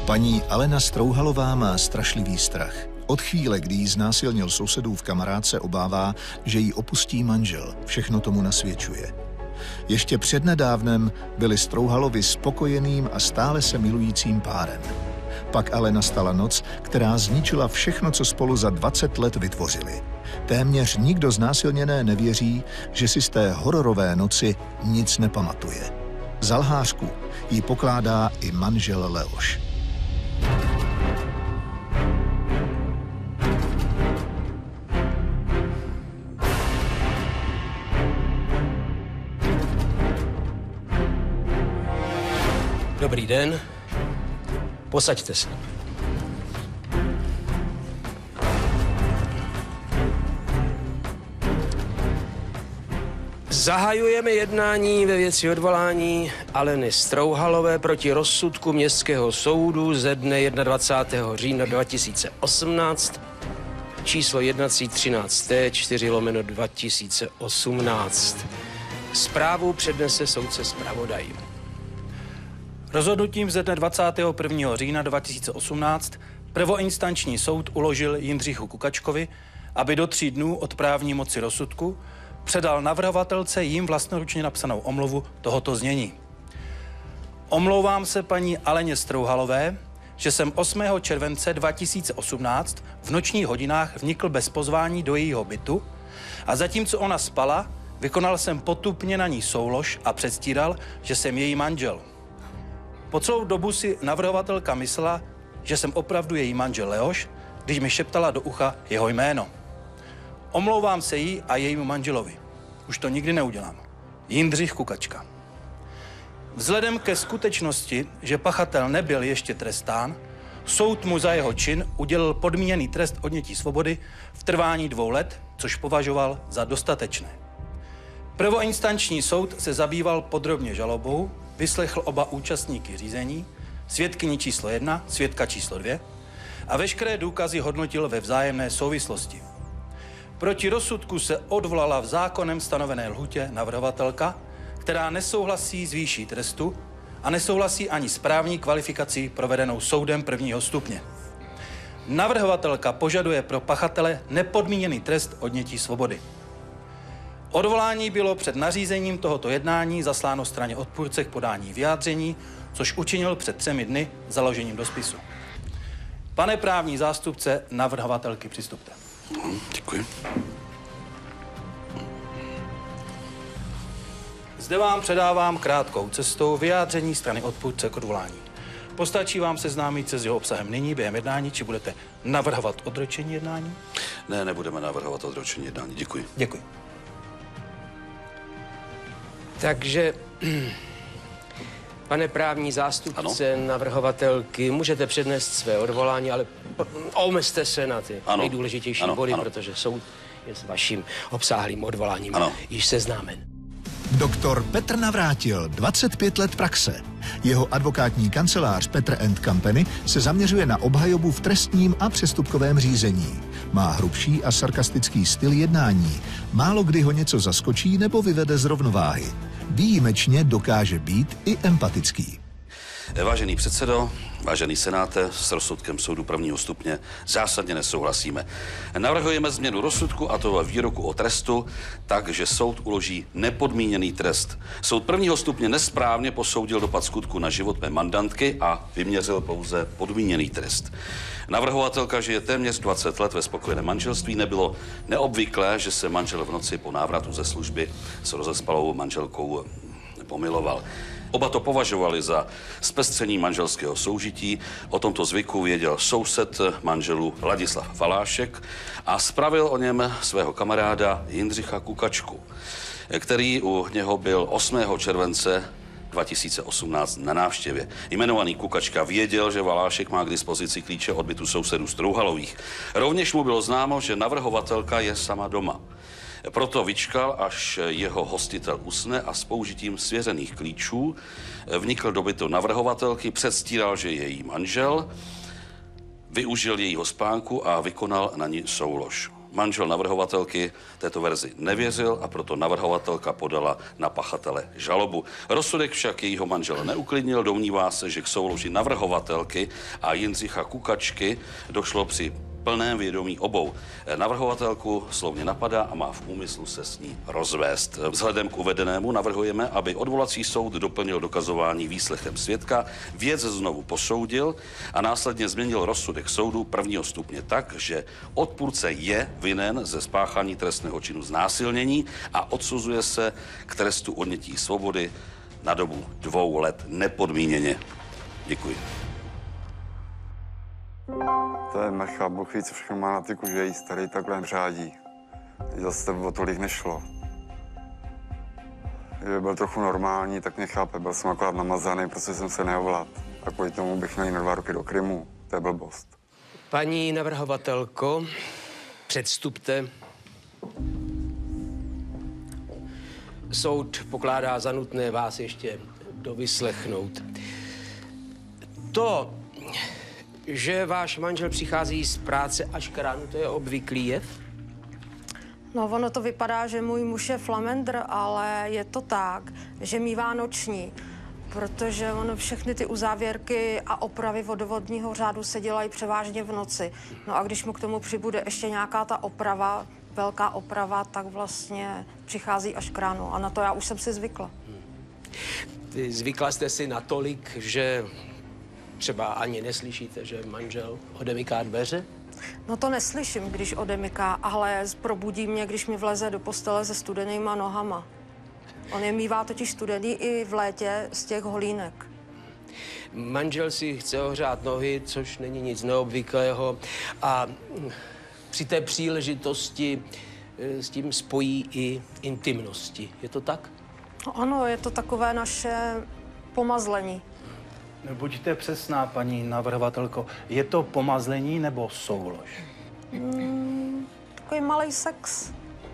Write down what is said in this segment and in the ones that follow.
Paní Alena Strouhalová má strašlivý strach. Od chvíle, kdy jí znásilnil sousedův kamarád, se obává, že ji opustí manžel. Všechno tomu nasvědčuje. Ještě přednedávnem byli Strouhalovi spokojeným a stále se milujícím párem. Pak ale nastala noc, která zničila všechno, co spolu za 20 let vytvořili. Téměř nikdo znásilněné nevěří, že si z té hororové noci nic nepamatuje. Za lhářku jí pokládá i manžel Leoš. Dobrý den. Posaďte se. Zahajujeme jednání ve věci odvolání Aleny Strouhalové proti rozsudku Městského soudu ze dne 21. října 2018, číslo jednací 13T 4/2018. Zprávu přednese soudce zpravodaj. Rozhodnutím ze dne 21. října 2018 prvoinstanční soud uložil Jindřichu Kukačkovi, aby do 3 dnů od právní moci rozsudku předal navrhovatelce jím vlastnoručně napsanou omluvu tohoto znění. Omlouvám se paní Aleně Strouhalové, že jsem 8. července 2018 v nočních hodinách vnikl bez pozvání do jejího bytu a zatímco ona spala, vykonal jsem potupně na ní soulož a předstíral, že jsem její manžel. Po celou dobu si navrhovatelka myslela, že jsem opravdu její manžel Leoš, když mi šeptala do ucha jeho jméno. Omlouvám se jí a jejímu manželovi. Už to nikdy neudělám. Jindřich Kukačka. Vzhledem ke skutečnosti, že pachatel nebyl ještě trestán, soud mu za jeho čin udělil podmíněný trest odnětí svobody v trvání 2 let, což považoval za dostatečné. Prvoinstanční soud se zabýval podrobně žalobou, vyslechl oba účastníky řízení, svědkyni číslo 1, svědka číslo 2 a veškeré důkazy hodnotil ve vzájemné souvislosti. Proti rozsudku se odvolala v zákonem stanovené lhůtě navrhovatelka, která nesouhlasí s výší trestu a nesouhlasí ani s právní kvalifikací provedenou soudem 1. stupně. Navrhovatelka požaduje pro pachatele nepodmíněný trest odnětí svobody. Odvolání bylo před nařízením tohoto jednání zasláno straně odpůrce k podání vyjádření, což učinil před 3 dny založením do spisu. Pane právní zástupce navrhovatelky, přistupte. Děkuji. Zde vám předávám krátkou cestou vyjádření strany odpůrce k odvolání. Postačí vám seznámit se s jeho obsahem nyní během jednání, či budete navrhovat odročení jednání? Ne, nebudeme navrhovat odročení jednání. Děkuji. Děkuji. Takže, pane právní zástupce navrhovatelky, můžete přednést své odvolání, ale omezte se na ty nejdůležitější body, protože soud je s vaším obsáhlým odvoláním již seznámen. Doktor Petr Navrátil, 25 let praxe. Jeho advokátní kancelář Petr & Company se zaměřuje na obhajobu v trestním a přestupkovém řízení. Má hrubší a sarkastický styl jednání. Málo kdy ho něco zaskočí nebo vyvede z rovnováhy. Výjimečně dokáže být i empatický. Vážený předsedo, vážený senáte, s rozsudkem soudu 1. stupně zásadně nesouhlasíme. Navrhujeme změnu rozsudku, a to ve výroku o trestu, takže soud uloží nepodmíněný trest. Soud 1. stupně nesprávně posoudil dopad skutku na život mé mandantky a vyměřil pouze podmíněný trest. Navrhovatelka žije téměř 20 let ve spokojeném manželství. Nebylo neobvyklé, že se manžel v noci po návratu ze služby s rozespalou manželkou pomiloval. Oba to považovali za zpestření manželského soužití. O tomto zvyku věděl soused manželů Ladislav Valášek a spravil o něm svého kamaráda Jindřicha Kukačku, který u něho byl 8. července 2018 na návštěvě. Jmenovaný Kukačka věděl, že Valášek má k dispozici klíče od bytu sousedů Strouhalových. Rovněž mu bylo známo, že navrhovatelka je sama doma. Proto vyčkal, až jeho hostitel usne a s použitím svěřených klíčů vnikl do bytu navrhovatelky, předstíral, že je její manžel, využil jejího spánku a vykonal na ní soulož. Manžel navrhovatelky této verzi nevěřil a proto navrhovatelka podala na pachatele žalobu. Rozsudek však jejího manžela neuklidnil, domnívá se, že k souloži navrhovatelky a Jindřicha Kukačky došlo při plném vědomí obou. Navrhovatelku slovně napadá a má v úmyslu se s ní rozvést. Vzhledem k uvedenému navrhujeme, aby odvolací soud doplnil dokazování výslechem svědka, věc znovu posoudil a následně změnil rozsudek soudu prvního stupně tak, že odpůrce je vinen ze spáchání trestného činu znásilnění a odsuzuje se k trestu odnětí svobody na dobu 2 let nepodmíněně. Děkuji. To je Mecha, Bůh ví, co všechno má na ty kůže, jí starý takhle řádí. Zase o tolik nešlo. Kdyby byl trochu normální, tak mě chápe, byl jsem akorát namazaný, protože jsem se neovlad. A kvůli tomu bych měl jít na 2 roky do Krymu. To je blbost. Paní navrhovatelko, předstupte. Soud pokládá za nutné vás ještě dovyslechnout. To, že váš manžel přichází z práce až k ránu, to je obvyklý jev? No, ono to vypadá, že můj muž je flamendr, ale je to tak, že mívá noční, protože ono všechny ty uzávěrky a opravy vodovodního řádu se dělají převážně v noci. No a když mu k tomu přibude ještě nějaká ta oprava, velká oprava, tak vlastně přichází až k ránu. A na to já už jsem si zvykla. Zvykla jste si natolik, že třeba ani neslyšíte, že manžel odemyká dveře? No to neslyším, když odemyká, ale probudí mě, když mi vleze do postele se studenýma nohama. On je mívá totiž studený i v létě z těch holínek. Manžel si chce ohřát nohy, což není nic neobvyklého. A při té příležitosti s tím spojí i intimnosti. Je to tak? No, ano, je to takové naše pomazlení. Buďte přesná, paní navrhovatelko. Je to pomazlení nebo soulož? Takový malý sex.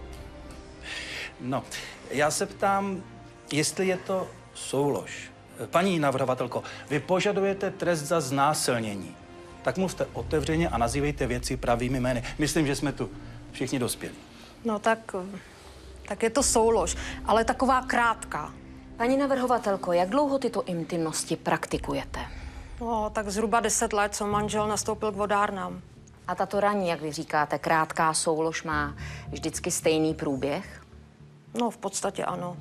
No, já se ptám, jestli je to soulož. Paní navrhovatelko, vy požadujete trest za znásilnění. Tak mluvte otevřeně a nazývejte věci pravými jmény. Myslím, že jsme tu všichni dospělí. No tak je to soulož, ale taková krátká. Paní navrhovatelko, jak dlouho tyto intimnosti praktikujete? No, tak zhruba 10 let, co manžel nastoupil k vodárnám. A tato ranní, jak vy říkáte, krátká soulož má vždycky stejný průběh? No, v podstatě ano.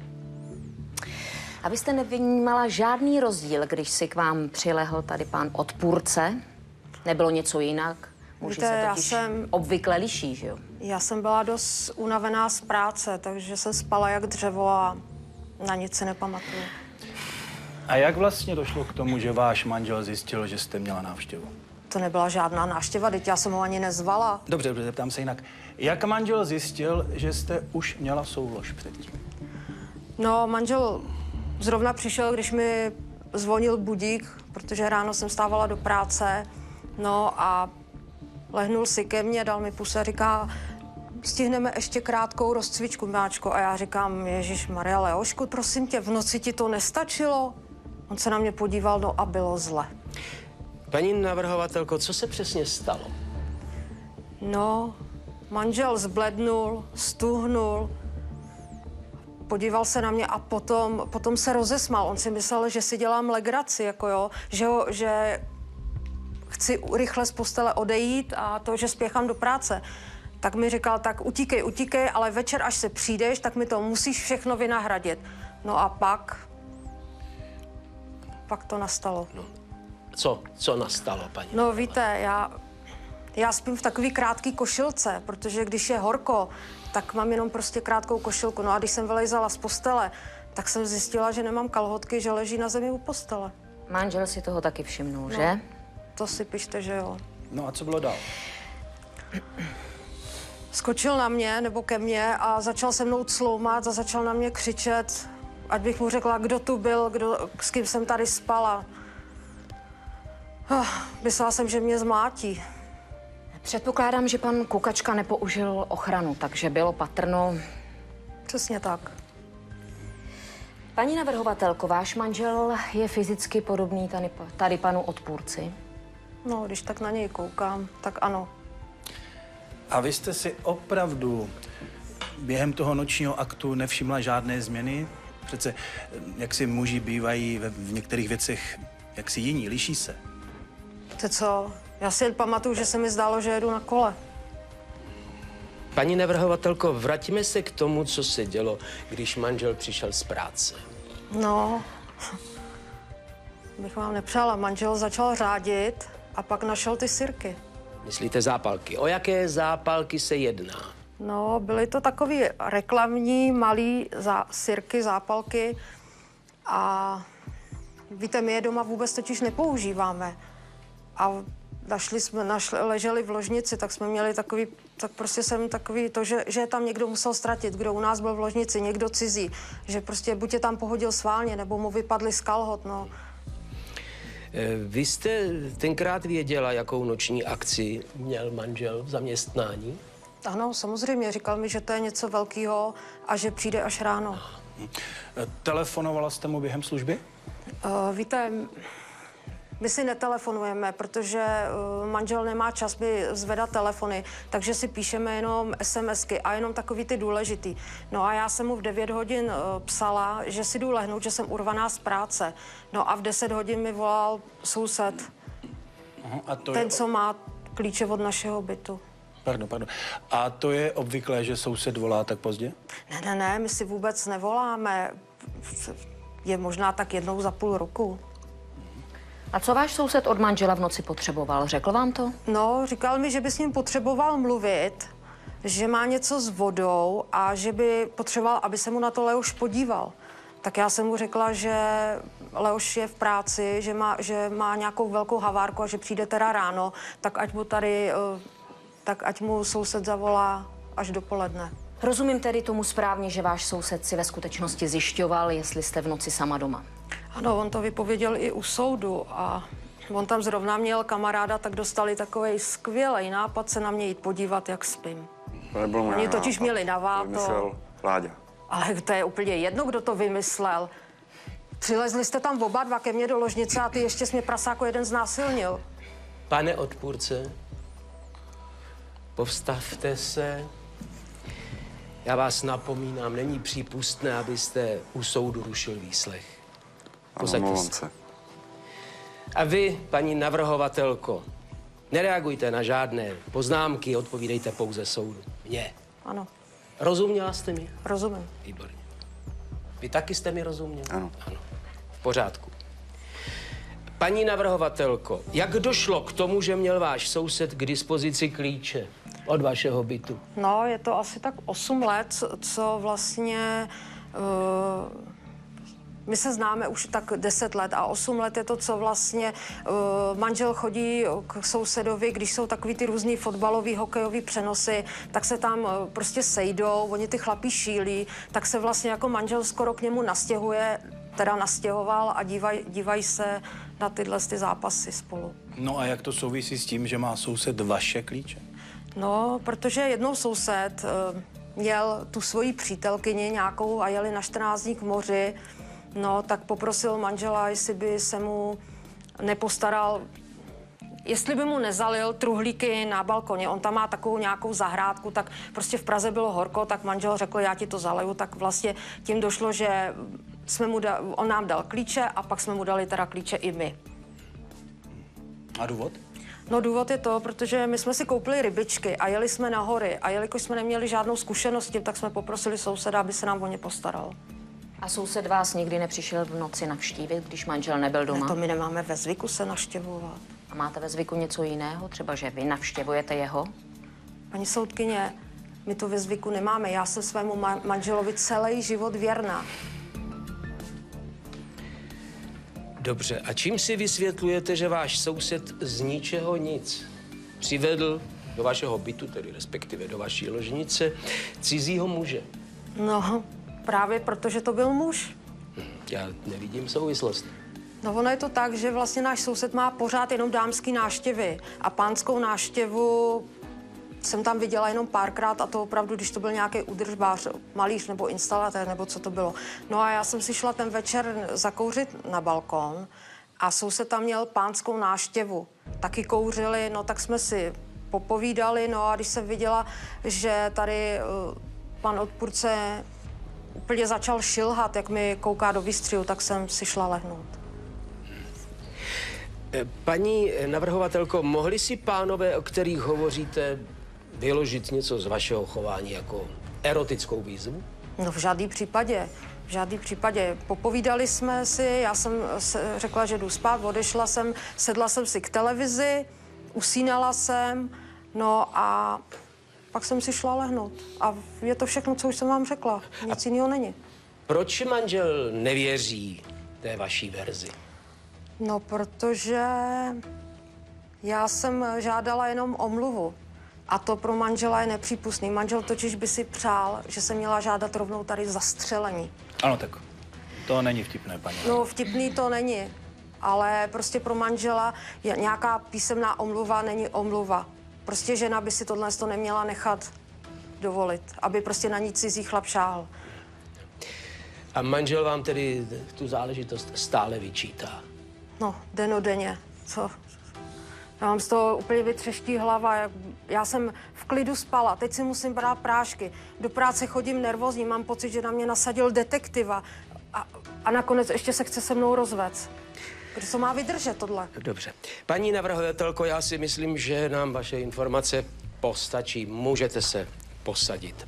A vy jste nevnímala žádný rozdíl, když si k vám přilehl tady pán odpůrce? Nebylo něco jinak? Muži se totiž obvykle liší, že jo? Já jsem byla dost unavená z práce, takže jsem spala jak dřevo a na nic si nepamatuju. A jak vlastně došlo k tomu, že váš manžel zjistil, že jste měla návštěvu? To nebyla žádná návštěva, teď já jsem ho ani nezvala. Dobře, zeptám se jinak. Jak manžel zjistil, že jste už měla soulož předtím? No, manžel zrovna přišel, když mi zvonil budík, protože ráno jsem stávala do práce. No a lehnul si ke mně, dal mi pusu a říká, stihneme ještě krátkou rozcvičku, máčko. A já říkám, Ježišmarja, Leošku, prosím tě, v noci ti to nestačilo? On se na mě podíval, no a bylo zle. Paní navrhovatelko, co se přesně stalo? No, manžel zblednul, stuhnul, podíval se na mě a potom se rozesmál. On si myslel, že si dělám legraci, jako jo, že chci rychle z postele odejít a to, že spěchám do práce. Tak mi říkal, tak utíkej, ale večer, až se přijdeš, tak mi to musíš všechno vynahradit. No a pak to nastalo. No. Co nastalo, paní? No víte, já spím v takový krátký košilce, protože když je horko, tak mám jenom prostě krátkou košilku. No a když jsem vylejzala z postele, tak jsem zjistila, že nemám kalhotky, že leží na zemi u postele. Manžel si toho taky všimnul, no, že? To si pište, že jo. No a co bylo dál? Skočil na mě, nebo ke mně a začal se mnou cloumat a začal na mě křičet, ať bych mu řekla, kdo tu byl, s kým jsem tady spala. Myslela jsem, že mě zmlátí. Předpokládám, že pan Kukačka nepoužil ochranu, takže bylo patrno... Přesně tak. Paní navrhovatelko, váš manžel je fyzicky podobný tady panu odpůrci? No, když tak na něj koukám, tak ano. A vy jste si opravdu během toho nočního aktu nevšimla žádné změny? Přece jak si muži bývají v některých věcech jaksi jiní, liší se. To co? Já si jen pamatuju, že se mi zdálo, že jedu na kole. Paní navrhovatelko, vraťme se k tomu, co se dělo, když manžel přišel z práce. No, bych vám nepřála. Manžel začal řádit a pak našel ty sirky. Myslíte zápalky? O jaké zápalky se jedná? No, byly to takový reklamní, malý sirky, zápalky a víte, my je doma vůbec totiž nepoužíváme. A leželi v ložnici, tak jsme měli takový, tak prostě jsem takový to, že tam někdo musel ztratit, kdo u nás byl v ložnici, někdo cizí, že prostě buď je tam pohodil sválně, nebo mu vypadly z kalhot, no. Vy jste tenkrát věděla, jakou noční akci měl manžel v zaměstnání? Ano, samozřejmě, říkal mi, že to je něco velkého a že přijde až ráno. Telefonovala jste mu během služby? Víte, my si netelefonujeme, protože manžel nemá čas mi zvedat telefony, takže si píšeme jenom SMSky a jenom takový ty důležitý. No a já jsem mu v 9 hodin psala, že si jdu lehnout, že jsem urvaná z práce. No a v 10 hodin mi volal soused, ten, co má klíče od našeho bytu. Pardon. A to je obvyklé, že soused volá tak pozdě? Ne, my si vůbec nevoláme. Je možná tak jednou za půl roku. A co váš soused od manžela v noci potřeboval? Řekl vám to? No, říkal mi, že by s ním potřeboval mluvit, že má něco s vodou a že by potřeboval, aby se mu na to Leoš podíval. Tak já jsem mu řekla, že Leoš je v práci, že má nějakou velkou havárku a že přijde teda ráno, tak ať mu soused zavolá až dopoledne. Rozumím tedy tomu správně, že váš soused si ve skutečnosti zjišťoval, jestli jste v noci sama doma. Ano, on to vypověděl i u soudu a on tam zrovna měl kamaráda, tak dostali takovej skvělej nápad se na mě jít podívat, jak spím. To nebyl můj Oni totiž měli naváto. Vymyslel Láďa. Ale to je úplně jedno, kdo to vymyslel. Přilezli jste tam oba dva ke mně do ložnice a ty ještě jsi mě prasáko jeden znásilnil. Pane odpůrce, povstavte se. Já vás napomínám, není přípustné, abyste u soudu rušil výslech. Ano, se. A vy, paní navrhovatelko, nereagujte na žádné poznámky, odpovídejte pouze soudu. Mně. Ano. Rozuměla jste mi? Rozumím. Výborně. Vy taky jste mi rozuměla? Ano. Ano. V pořádku. Paní navrhovatelko, jak došlo k tomu, že měl váš soused k dispozici klíče od vašeho bytu? No, je to asi tak 8 let, co vlastně... My se známe už tak 10 let a 8 let je to, co vlastně manžel chodí k sousedovi, když jsou takový ty různý fotbalový, hokejový přenosy, tak se tam prostě sejdou, oni ty chlapí šílí, tak se vlastně jako manžel skoro k němu nastěhoval a dívají se na tyhle ty zápasy spolu. No a jak to souvisí s tím, že má soused vaše klíče? No, protože jednou soused měl tu svoji přítelkyni nějakou a jeli na 14 dní k moři. No, tak poprosil manžela, jestli by se mu nepostaral, jestli by mu nezalil truhlíky na balkoně. On tam má takovou nějakou zahrádku, tak prostě v Praze bylo horko, tak manžel řekl, já ti to zaleju. Tak vlastně tím došlo, že on nám dal klíče a pak jsme mu dali teda klíče i my. A důvod? No důvod je to, protože my jsme si koupili rybičky a jeli jsme na hory a jelikož jsme neměli žádnou zkušenost s tím, tak jsme poprosili souseda, aby se nám o ně postaral. A soused vás nikdy nepřišel v noci navštívit, když manžel nebyl doma? Ne, to my nemáme ve zvyku se navštěvovat. A máte ve zvyku něco jiného? Třeba, že vy navštěvujete jeho? Paní soudkyně, my to ve zvyku nemáme. Já jsem svému manželovi celý život věrná. Dobře, a čím si vysvětlujete, že váš soused z ničeho nic přivedl do vašeho bytu, tedy respektive do vaší ložnice, cizího muže? No, právě protože to byl muž. Já nevidím souvislost. No ono je to tak, že vlastně náš soused má pořád jenom dámský návštěvy a pánskou návštěvu jsem tam viděla jenom párkrát a to opravdu, když to byl nějaký údržbář, malíř nebo instalatér, nebo co to bylo. No a já jsem si šla ten večer zakouřit na balkon a soused tam měl pánskou návštěvu. Taky kouřili, no tak jsme si popovídali, no a když jsem viděla, že tady pan odpůrce úplně začal šilhat, jak mi kouká do výstřihu, tak jsem si šla lehnout. Paní navrhovatelko, mohli si pánové, o kterých hovoříte, vyložit něco z vašeho chování jako erotickou výzvu? No v žádném případě. V žádném případě. Popovídali jsme si, já jsem řekla, že jdu spát, odešla jsem, sedla jsem si k televizi, usínala jsem, no a pak jsem si šla lehnout. A je to všechno, co už jsem vám řekla. Nic jiného není. Proč manžel nevěří té vaší verzi? No, protože já jsem žádala jenom omluvu. A to pro manžela je nepřípustný. Manžel totiž by si přál, že jsem měla žádat rovnou tady zastřelení. Ano, tak to není vtipné, paní. No, vtipný to není. Ale prostě pro manžela je nějaká písemná omluva není omluva. Prostě žena by si tohle neměla nechat dovolit, aby prostě na ní cizí chlap šáhl. A manžel vám tedy tu záležitost stále vyčítá? No, dennodenně. Co? Já mám z toho úplně vytřeští hlava. Já jsem v klidu spala, teď si musím brát prášky. Do práce chodím nervózní, mám pocit, že na mě nasadil detektiva. A nakonec ještě se chce se mnou rozvést. Kdo to má vydržet tohle? Dobře. Paní navrhovatelko, já si myslím, že nám vaše informace postačí. Můžete se posadit.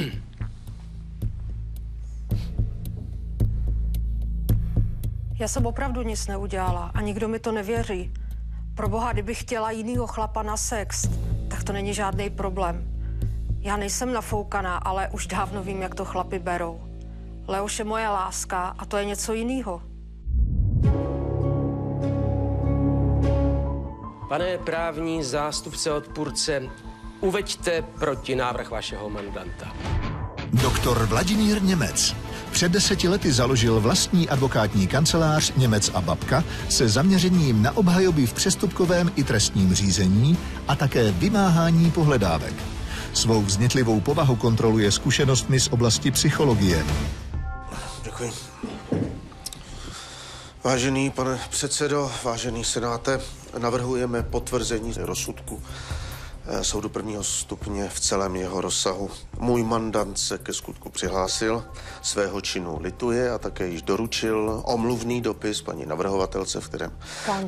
Já jsem opravdu nic neudělala a nikdo mi to nevěří. Proboha, kdybych chtěla jinýho chlapa na sex, tak to není žádný problém. Já nejsem nafoukaná, ale už dávno vím, jak to chlapi berou. Leoš je moje láska a to je něco jiného. Pane právní zástupce odpůrce, uveďte protinávrh vašeho mandanta. Doktor Vladimír Němec. Před 10 lety založil vlastní advokátní kancelář Němec a Babka se zaměřením na obhajoby v přestupkovém i trestním řízení a také vymáhání pohledávek. Svou vznětlivou povahu kontroluje zkušenostmi z oblasti psychologie. Děkuji. Vážený pane předsedo, vážený senáte, navrhujeme potvrzení rozsudku soudu prvního stupně v celém jeho rozsahu. Můj mandant se ke skutku přihlásil, svého činu lituje a také již doručil omluvný dopis paní navrhovatelce, v kterém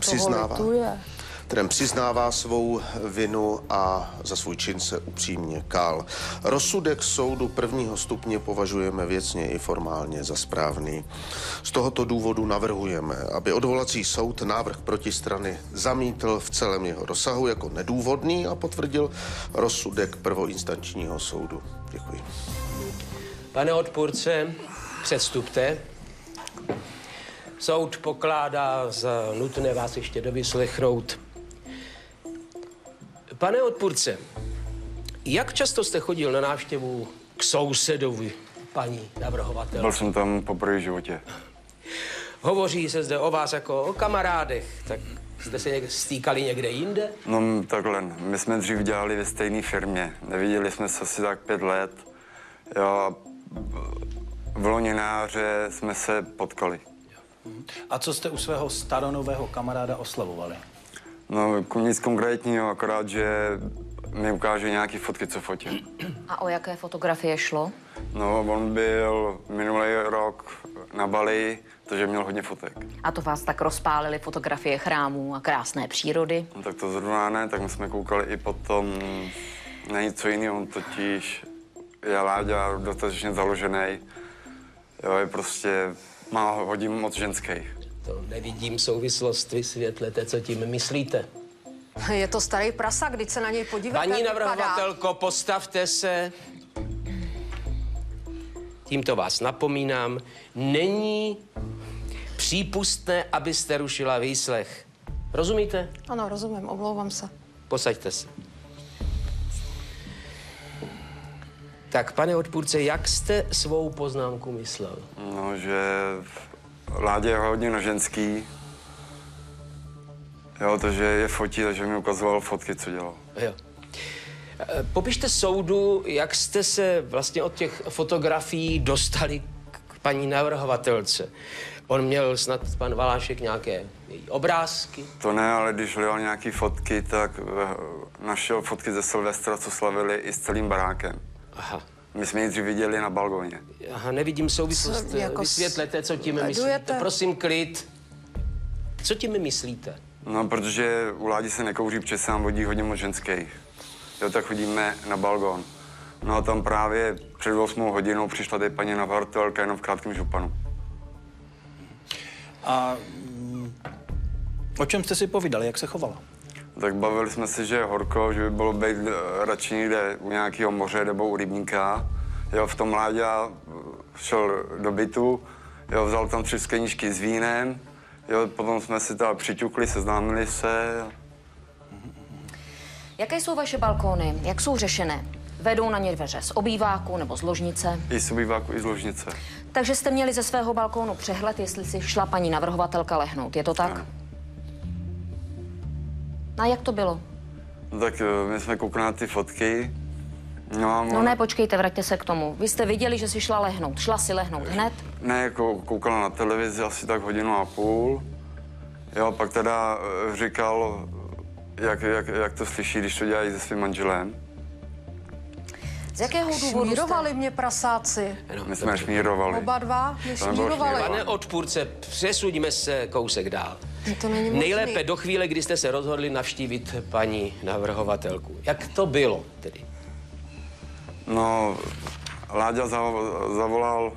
přiznává svou vinu a za svůj čin se upřímně kál. Rozsudek soudu prvního stupně považujeme věcně i formálně za správný. Z tohoto důvodu navrhujeme, aby odvolací soud návrh protistrany zamítl v celém jeho rozsahu jako nedůvodný a potvrdil rozsudek prvoinstančního soudu. Děkuji. Pane odpůrce, předstupte. Soud pokládá za nutné vás ještě dovyslechnout. Pane odpůrce, jak často jste chodil na návštěvu k sousedovi, paní navrhovatelce? Byl jsem tam poprvé v životě. Hovoří se zde o vás jako o kamarádech, tak jste se stýkali někde jinde? No takhle, my jsme dřív dělali ve stejné firmě. Neviděli jsme se asi tak 5 let. Jo, v loni na jaře jsme se potkali. A co jste u svého staronového kamaráda oslavovali? No, nic konkrétního, akorát, že mi ukáže nějaký fotky, co fotil. A o jaké fotografie šlo? No, on byl minulý rok na Bali, takže měl hodně fotek. A to vás tak rozpálily fotografie chrámů a krásné přírody? No, tak to zrovna ne, tak my jsme koukali i potom na něco jiného, on totiž je Láďa dostatečně založený. Jo, je prostě, má hodně moc ženských. To nevidím souvislost, vysvětlete, co tím myslíte. Je to starý prasa, když se na něj podíváte. Paní navrhovatelko, postavte se. Tímto vás napomínám, není přípustné, abyste rušila výslech. Rozumíte? Ano, rozumím, omlouvám se. Posaďte se. Tak, pane odpůrce, jak jste svou poznámku myslel? No, že Láďa je hodně na ženský. Jo, takže je fotí, takže mi ukazoval fotky, co dělal. Jo. Popište soudu, jak jste se vlastně od těch fotografií dostali k paní navrhovatelce. On měl snad pan Valášek nějaké její obrázky? To ne, ale když hledal nějaký fotky, tak našel fotky ze Silvestra, co slavili i s celým barákem. Aha. My jsme ji dřív viděli na balkoně. Aha, nevidím souvislost. Jako vysvětlete, co tím myslíte. Prosím, klid. Co tím myslíte? No, protože u Ládi se nekouří, protože se nám vodí hodně moc ženských. Jo, tak chodíme na balkon. No a tam právě před 8 hodinou přišla tady paní navrhovatelka jenom v krátkém županu. A o čem jste si povídali, jak se chovala? Tak bavili jsme se, že je horko, že by bylo být radši někde u nějakého moře nebo u rybníka. Jo, v tom Láďa šel do bytu, jo, vzal tam 3 skleničky s vínem, jo, potom jsme si tam přiťukli, seznámili se. Jaké jsou vaše balkóny? Jak jsou řešené? Vedou na ně dveře z obýváku nebo z ložnice? I z obýváku, i z ložnice. Takže jste měli ze svého balkónu přehled, jestli si šla paní navrhovatelka lehnout. Je to tak? Ano. A jak to bylo? No, tak my jsme koukali na ty fotky. No ne, počkejte, vraťte se k tomu. Vy jste viděli, že si šla lehnout. Šla si lehnout hned? Ne, jako koukala na televizi asi tak 1,5 hodiny. Jo, pak teda říkal, jak to slyší, když to dělají se svým manželem. Z jakého důvodu šmírovali mě prasáci. My jsme šmírovali. Oba dva mě šmírovali. Pane odpůrce, přesuďme se kousek dál. To není možný. Nejlépe do chvíle, kdy jste se rozhodli navštívit paní navrhovatelku. Jak to bylo tedy? No, Láďa zavolal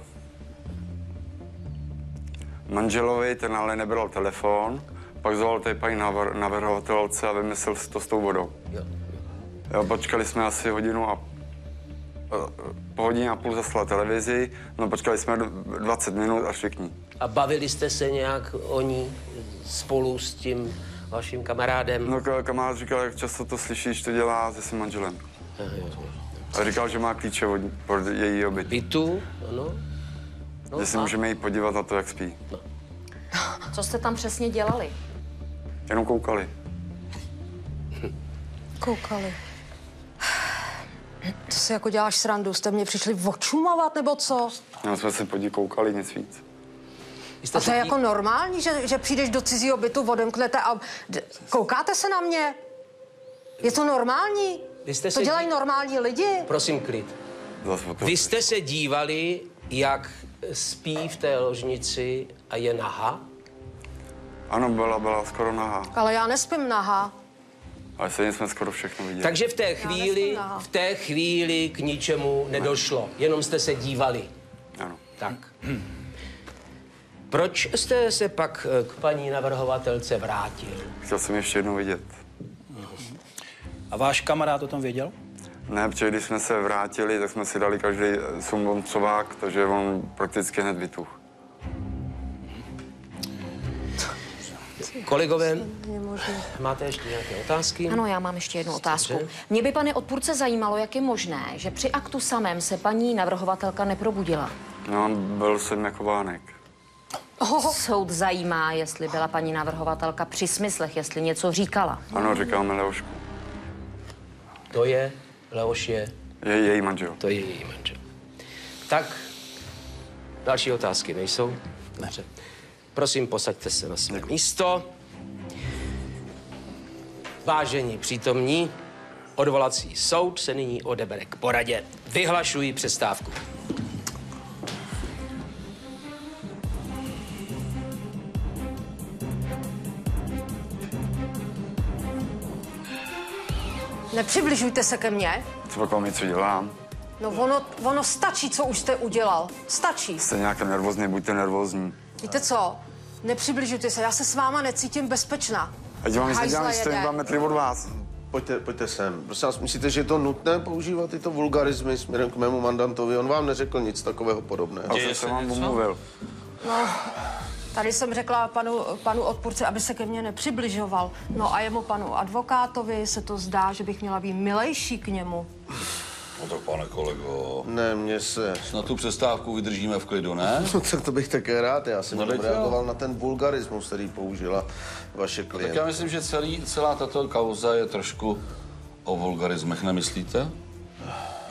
manželovi, ten ale nebral telefon. Pak zavolal tady paní navrhovatelce a vymyslel si to s tou vodou. Jo, počkali jsme asi hodinu a po hodině a půl zaslala televizi, no počkali jsme 20 minut a šli k ní. A bavili jste se nějak o ní spolu s tím vaším kamarádem? No kamarád říkal, jak často to slyší, když to dělá se svým manželem. A říkal, že má klíče od jejího bytu. Bytu, ano. No, že si můžeme jít podívat na to, jak spí. No. Co jste tam přesně dělali? Jenom koukali. Koukali. To si jako děláš srandu, jste mě přišli očumovat, nebo co? No, jsme se koukali, nic víc. A to je jako normální, že přijdeš do cizího bytu, odemknete a koukáte se na mě? Je to normální? To dělají normální lidi? Prosím, klid. Vy jste se dívali, jak spí v té ložnici a je nahá? Ano, byla skoro nahá. Ale já nespím nahá. Ale stejně jsme skoro všechno viděli. Takže v té chvíli k ničemu nedošlo, jenom jste se dívali. Ano. Tak. Proč jste se pak k paní navrhovatelce vrátil? Chtěl jsem ještě jednou vidět. A váš kamarád o tom věděl? Ne, protože když jsme se vrátili, tak jsme si dali každý sumbomcovák, takže on prakticky hned vytuch. Kolegové, máte ještě nějaké otázky? Ano, já mám ještě jednu otázku. Mě by, pane odpůrce, zajímalo, jak je možné, že při aktu samém se paní navrhovatelka neprobudila. No, byl jsem jako vánek. Soud zajímá, jestli byla paní navrhovatelka při smyslech, jestli něco říkala. Ano, říkáme Leošku. To je, Leoš je? Je její manžel. To je její manžel. Tak, další otázky nejsou? Dobře. Prosím, posaďte se na své místo. Vážení přítomní, odvolací soud se nyní odebere k poradě. Vyhlašuji přestávku. Nepřibližujte se ke mně. Co vám něco dělám? No ono stačí, co už jste udělal. Stačí. Jste nějaké nervózní, buďte nervózní. Víte co? Nepřibližujte se, já se s váma necítím bezpečná. Ať vám nic nedělám, stojím 2 metry od vás. Pojďte sem. Prosím vás, myslíte, že je to nutné používat tyto vulgarizmy směrem k mému mandantovi? On vám neřekl nic takového podobného. Já jsem vám omluvil. No, tady jsem řekla panu odpůrci, aby se ke mně nepřibližoval. No a jemu panu advokátovi se to zdá, že bych měla být milejší k němu. No tak, pane kolego. Ne, mně se... Na tu přestávku vydržíme v klidu, ne? No tak to bych také rád. Já jsem reagoval na ten vulgarismus, který použila vaše klientka. Tak já myslím, že celá tato kauza je trošku o vulgarismech, nemyslíte?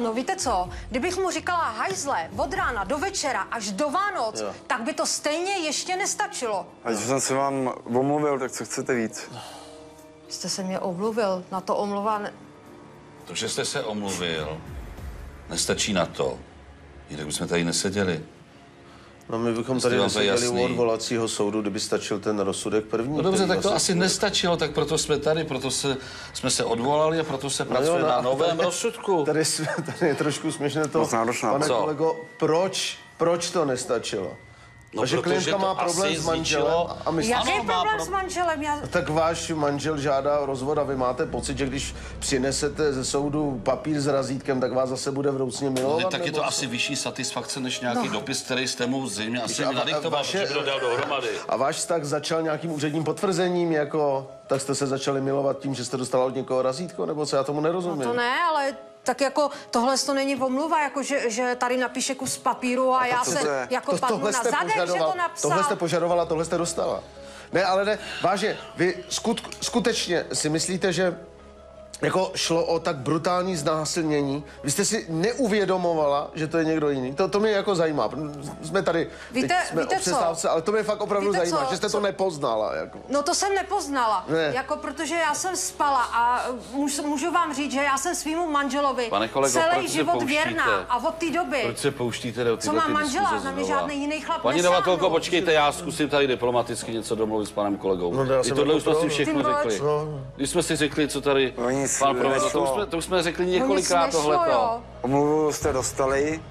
No víte co, kdybych mu říkala hajzle od rána do večera až do Vánoc, tak by to stejně ještě nestačilo. A když jsem se vám omluvil, tak co chcete víc? Jste se mě omluvil, na to omluva... To, že jste se omluvil, nestačí na to. Jinak bychom tady neseděli. No my bychom tady neseděli u odvolacího soudu, kdyby stačil ten rozsudek první. No dobře, tak to asi nestačilo, tak proto jsme tady, proto jsme se odvolali a proto se pracuje na novém rozsudku. Tady je trošku směšné to, pane kolego, proč to nestačilo? No, že klientka má problém s manželem. Jaký problém s manželem? Tak váš manžel žádá rozvod a vy máte pocit, že když přinesete ze soudu papír s razítkem, tak vás zase bude vroucně milovat? No, tak je to asi vyšší satisfakce než nějaký dopis, který jste mu zřejmě asi nadiktoval, protože by to dal dohromady. A váš vztah začal nějakým úředním potvrzením, jako tak jste se začali milovat tím, že jste dostala od někoho razítko, nebo co? Já tomu nerozumím. No to ne, ale tak jako tohle to není pomluva, jako že tady napíše kus papíru a já se jako padnu na zadek, že to napsal. Tohle jste požadovala, tohle jste dostala. Ne, ale ne, vážně, vy skutečně si myslíte, že jako šlo o tak brutální znásilnění? Vy jste si neuvědomovala, že to je někdo jiný? To mě jako zajímá. Jsme tady, víte o přestávce, ale to mě fakt opravdu zajímá, že jste to nepoznala. Jako. No to jsem nepoznala, jako protože já jsem spala a můžu vám říct, že já jsem svýmu manželovi celý život věrná a od té doby... Proč se pouštíte do co má manžela, na mě žádný jiný chlap Paní Novatelko, počkejte, já zkusím tady diplomaticky něco domluvit s panem kolegou. No, i tohle už jsme si všechno řekli. Když jsme si řekli, co tady... Pan provedl, to už jsme řekli několikrát tohleto. Omluvu jste dostali.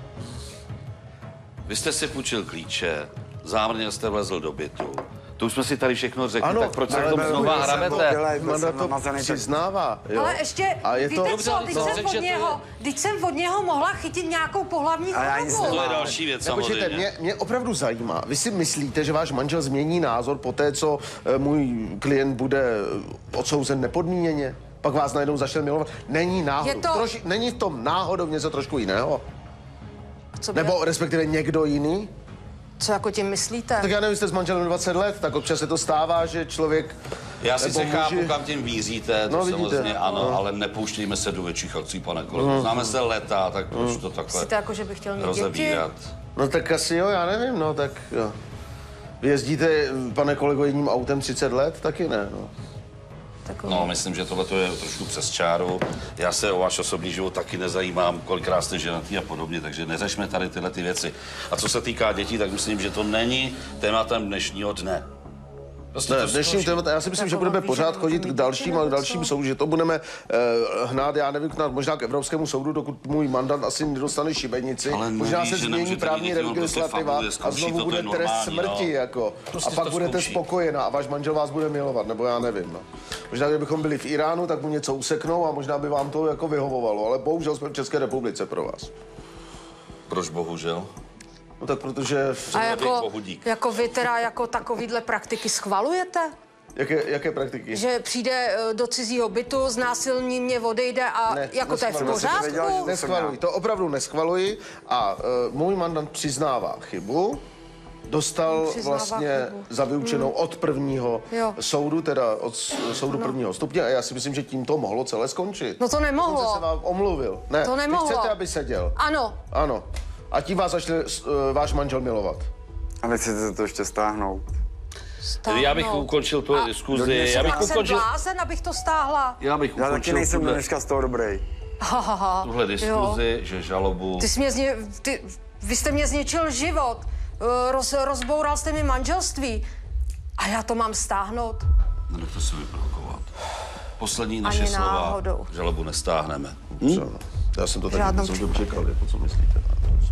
Vy jste si půjčil klíče, záměrně jste vlezl do bytu. To už jsme si tady všechno řekli, ano, tak proč se v tom znova hrabete? Manda to přiznává, jo. Ale ještě, víte co, teď jsem od něho mohla chytit nějakou pohlavní chorobu. To je další věc, samozřejmě. Mě opravdu zajímá, vy si myslíte, že váš manžel změní názor po té, co můj klient bude odsouzen nepodmíněně? Pak vás najednou začne milovat. Není náhodou. Není v tom náhodou něco trošku jiného? Nebo respektive někdo jiný? Co jako tím myslíte? Tak já nevím, jste s manželem 20 let, tak občas se to stává, že člověk... Já si chápu, kam tím víříte, to samozřejmě ano, ale nepouštějme se do větších akcí, pane kolego. Známe se leta, tak proč to takhle myslíte, jako, že bych chtěl mít rozevírat? Děti? No tak asi jo, já nevím, no tak jo. Vy jezdíte, pane kolego, jedním autem 30 let? Taky ne, no. No, myslím, že tohle je trošku přes čáru. Já se o váš osobní život taky nezajímám, kolikrát jste ženatý a podobně, takže neřešme tady tyhle ty věci. A co se týká dětí, tak myslím, že to není tématem dnešního dne. Prostě ne, dnešním tématem, já si myslím, že budeme pořád chodit k dalším soudu, že to budeme hnát, já nevím, možná k Evropskému soudu, dokud můj mandant asi nedostane šibenici. Možná se změní právní legislativa a znovu bude trest smrti, jako. A pak budete spokojená a váš manžel vás bude milovat, nebo já nevím, no. Možná, kdybychom byli v Iránu, tak mu něco useknou a možná by vám to jako vyhovovalo, ale bohužel jsme v České republice pro vás. Proč bohužel? No tak protože... A jako vy teda jako takovýhle praktiky schvalujete? Jaké praktiky? Že přijde do cizího bytu, znásilní mě, odejde a ne, jako to je v pořádku? Neschvaluji, to opravdu neschvaluji a můj mandant přiznává chybu. Dostal vlastně za vyučenou od prvního soudu, teda od soudu prvního stupně a já si myslím, že tím to mohlo celé skončit. No to nemohlo. Dokonce se vám omluvil. Ne, to nemohlo. Vy chcete, aby seděl. Ano. Ano. A tím vás začne váš manžel milovat. A vy chcete to ještě stáhnout? Já bych ukončil tu diskuzi. Já bych ukončil... blázen, abych to stáhla. Já taky nejsem dneška z toho dobrý. Tuhle diskuzi, že žalobu... Vy jste mě zničil život. Rozboural jste mi manželství. A já to mám stáhnout? Nenechte se vyprovokovat. Poslední naše slova. Žalobu nestáhneme. Já jsem to taky docela čekal, jako co myslíte.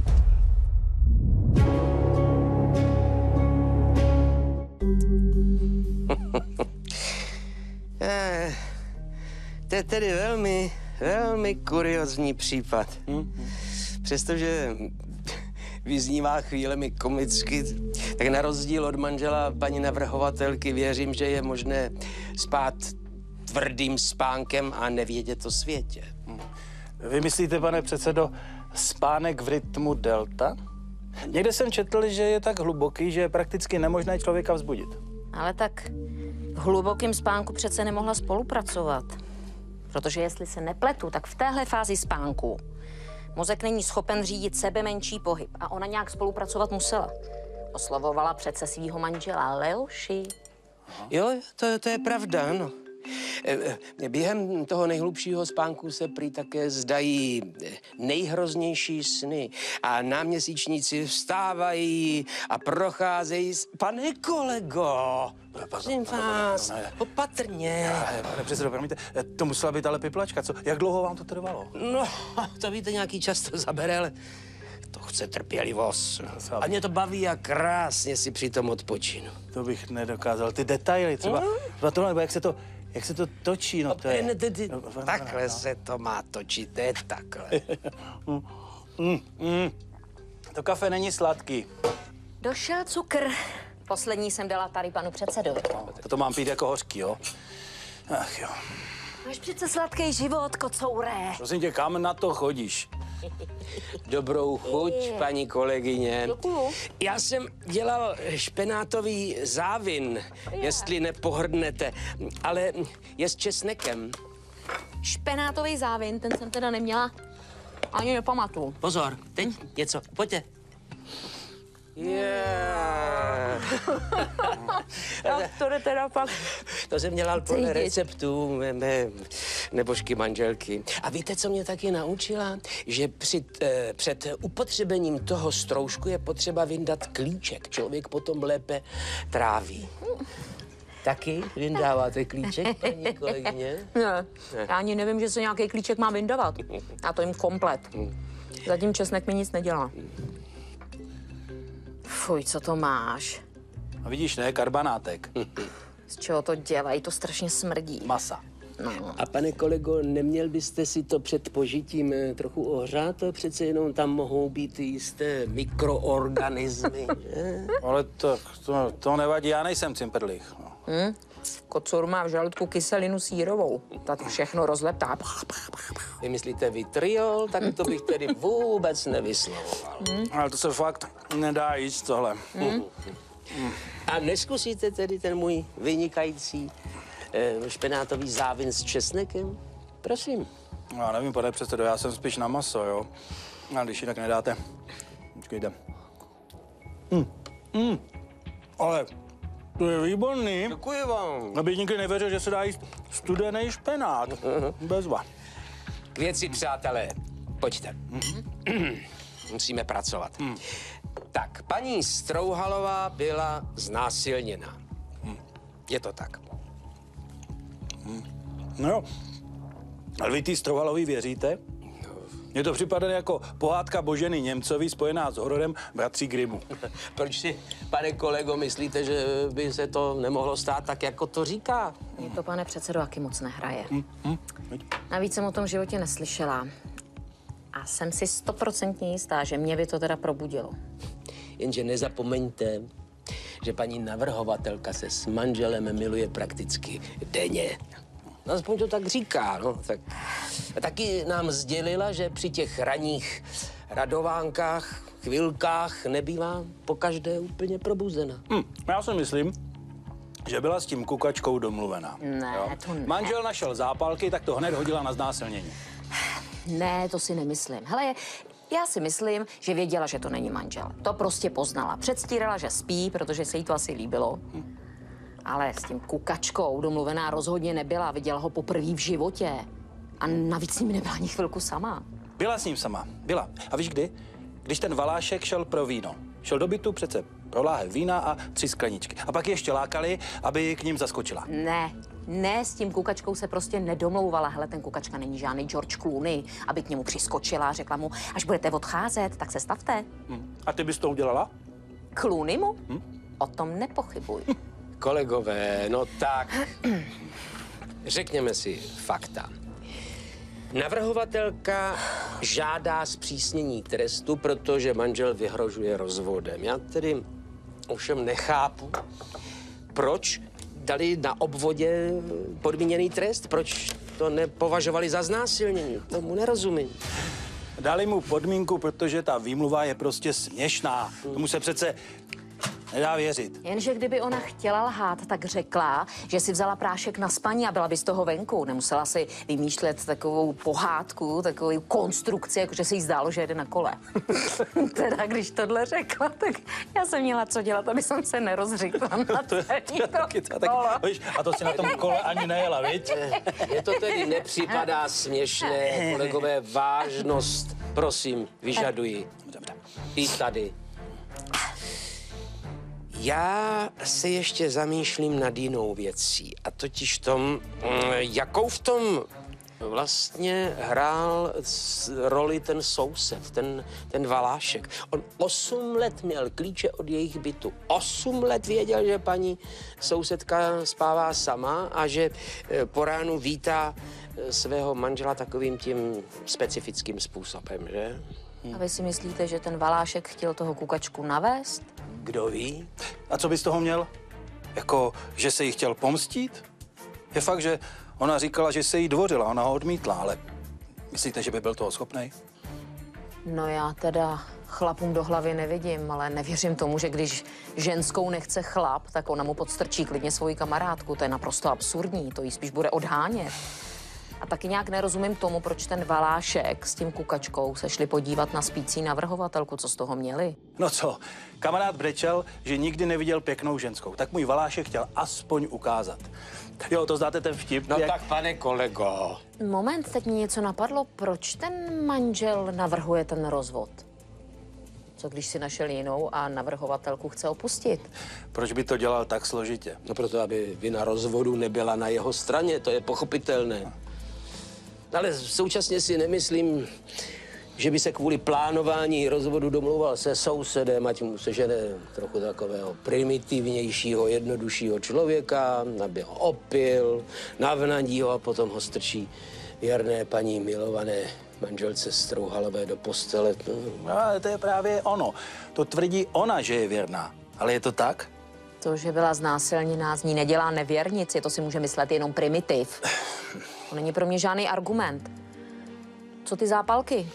To je tedy velmi kuriózní případ. Přestože vyznívá chvílemi komicky, tak na rozdíl od manžela paní navrhovatelky věřím, že je možné spát tvrdým spánkem a nevědět o světě. Vy myslíte, pane předsedo, spánek v rytmu delta? Někde jsem četl, že je tak hluboký, že je prakticky nemožné člověka vzbudit. Ale tak v hlubokém spánku přece nemohla spolupracovat. Protože jestli se nepletu, tak v téhle fázi spánku Mozek není schopen řídit sebe menší pohyb a ona nějak spolupracovat musela. Oslovovala přece svýho manžela Leoši. Jo, to je pravda, ano. Během toho nejhlubšího spánku se prý také zdají nejhroznější sny a náměsíčníci vstávají a procházejí. Pane kolego, prosím vás, opatrně. Pane předsedo, promiňte, to musela být ale piplačka, co? Jak dlouho vám to trvalo? No, to víte, nějaký čas to zabere, ale to chce trpělivost. A mě to baví a krásně si při tom odpočinu. To bych nedokázal. Ty detaily, třeba tohle, nebo jak se to točí, no to je... Takhle se to má točit, to je takhle. To kafe není sladký. Došel cukr. Poslední jsem dala tady panu předsedovi. To mám pít jako hořký, jo? Ach jo. Máš přece sladký život, kocouré. Prosím tě, kam na to chodíš? Dobrou chuť, paní kolegyně. Děkuju. Já jsem dělal špenátový závin, jestli nepohrdnete, ale je s česnekem. Špenátový závin, ten jsem teda neměla, ani nepamatuju. Pozor, teď něco, pojďte. Tak to jde teda fakt. To jsem dělal podle receptů mé nebožky manželky. A víte, co mě taky naučila? Že před upotřebením toho stroužku je potřeba vyndat klíček. Člověk potom lépe tráví. Taky vyndáváte klíček, paní kolegyně? Ne, já ani nevím, že se nějaký klíček má vyndávat. Já to jim komplet. Zatím česnek mi nic nedělá. Fuj, co to máš? A vidíš, ne, karbanátek. Z čeho to dělají? To strašně smrdí. Masa. No. A pane kolego, neměl byste si to před požitím trochu ohřát? Přece jenom tam mohou být jisté mikroorganismy, že? Ale to nevadí, já nejsem cimperlich. No. Kocour má v žaludku kyselinu sírovou. Ta to všechno rozleptá. Vy myslíte vitriol? Tak to bych tedy vůbec nevyslovoval. Ale to se fakt nedá jíst tohle. A neskusíte tedy ten můj vynikající špenátový závin s česnekem? Prosím. Já nevím, pane předsedo, já jsem spíš na maso, jo. A když jinak nedáte, počkejte. Ale to je výborný. Děkuji vám. Abych nikdy nevěřil, že se dá jíst studený špenát. Bezva. K věci, přátelé. Pojďte. Musíme pracovat. Tak, paní Strouhalová byla znásilněna. Je to tak. No jo. Ale vy ty Strouhalový věříte? Mně to připadá jako pohádka Boženy Němcový spojená s hororem bratří Grimmů. Proč si, pane kolego, myslíte, že by se to nemohlo stát tak, jako to říká? Mně to, pane předsedo, taky moc nehraje. Navíc jsem o tom v životě neslyšela. A jsem si 100% jistá, že mě by to teda probudilo. Jenže nezapomeňte, že paní navrhovatelka se s manželem miluje prakticky denně. No, aspoň to tak říká, no. Tak. A taky nám sdělila, že při těch ranních radovánkách, chvilkách nebývá pokaždé úplně probuzena. Já si myslím, že byla s tím kukačkou domluvená. Ne, jo? to ne. Manžel našel zápalky, tak to hned hodila na znásilnění. Ne, to si nemyslím. Hele, já si myslím, že věděla, že to není manžel. To prostě poznala. Předstírala, že spí, protože se jí to asi líbilo. Ale s tím kukačkou domluvená rozhodně nebyla. Viděla ho poprvé v životě. A navíc s ním nebyla ani chvilku sama. Byla s ním sama, byla. A víš kdy? Když ten Valášek šel pro víno. Šel do bytu přece pro láhev vína a 3 skleničky. A pak ji ještě lákali, aby k ním zaskočila. Ne, s tím kukačkou se prostě nedomlouvala. Hele, ten kukačka není žádný George Clooney, aby k němu přiskočila a řekla mu, až budete odcházet, tak se stavte. A ty bys to udělala? Clooneymu? O tom nepochybuj. Kolegové, no tak, řekněme si fakta. Navrhovatelka žádá zpřísnění trestu, protože manžel vyhrožuje rozvodem. Já tedy ovšem nechápu, proč dali na obvodě podmíněný trest, proč to nepovažovali za znásilnění. Tomu nerozumím. Dali mu podmínku, protože ta výmluva je prostě směšná. Tomu se přece nedá věřit. Jenže kdyby ona chtěla lhát, tak řekla, že si vzala prášek na spaní a byla by z toho venku. Nemusela si vymýšlet takovou pohádku, takovou konstrukci, jakože se jí zdálo, že jede na kole. Teda když tohle řekla, tak já jsem měla co dělat, aby jsem se nerozřikla na celý to kolo. A to si na tom kole ani nejela, viď? Mně to tedy nepřipadá směšné, kolegové, vážnost, prosím, vyžaduji. Dobře. I tady. Já se ještě zamýšlím nad jinou věcí, a totiž tom, jakou v tom vlastně hrál roli ten soused, ten Valášek. On 8 let měl klíče od jejich bytu. 8 let věděl, že paní sousedka spává sama a že po ránu vítá svého manžela takovým tím specifickým způsobem, že? A vy si myslíte, že ten Valášek chtěl toho kukačku navést? Kdo ví? A co bys toho měl? Jako, že se jí chtěl pomstít? Je fakt, že ona říkala, že se jí dvořila, ona ho odmítla, ale myslíte, že by byl toho schopnej? No já teda chlapům do hlavy nevidím, ale nevěřím tomu, že když ženskou nechce chlap, tak ona mu podstrčí klidně svoji kamarádku. To je naprosto absurdní, to jí spíš bude odhánět. A taky nějak nerozumím tomu, proč ten Valášek s tím kukačkou se šli podívat na spící navrhovatelku, co z toho měli. No co, kamarád brečel, že nikdy neviděl pěknou ženskou, tak můj Valášek chtěl aspoň ukázat. Jo, to znáte ten vtip? No tak, pane kolego. Moment, teď mi něco napadlo. Proč ten manžel navrhuje ten rozvod? Co když si našel jinou a navrhovatelku chce opustit? Proč by to dělal tak složitě? No proto, aby vina rozvodu nebyla na jeho straně, to je pochopitelné. Ale současně si nemyslím, že by se kvůli plánování rozvodu domlouval se sousedem, ať mu sežene trochu takového primitivnějšího, jednoduššího člověka, aby ho opil, navnadí ho a potom ho strčí věrné paní milované manželce Strouhalové do postele. No, ale to je právě ono. To tvrdí ona, že je věrná. Ale je to tak? To, že byla znásilněná, z ní nedělá nevěrnici, to si může myslet jenom primitiv. To není pro mě žádný argument. Co ty zápalky?